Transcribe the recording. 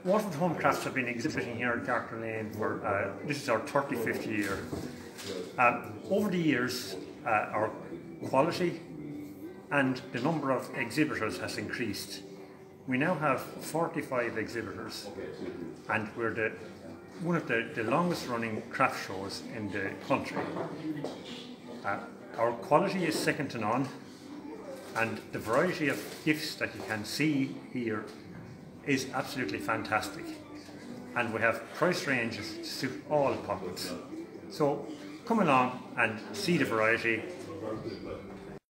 Waterford Crafts have been exhibiting here at Garter Lane for, this is our 35th year. Over the years, our quality and the number of exhibitors has increased. We now have 45 exhibitors, and we're one of the longest running craft shows in the country. Our quality is second to none, and the variety of gifts that you can see here is absolutely fantastic. And we have price ranges to suit all pockets. So come along and see the variety.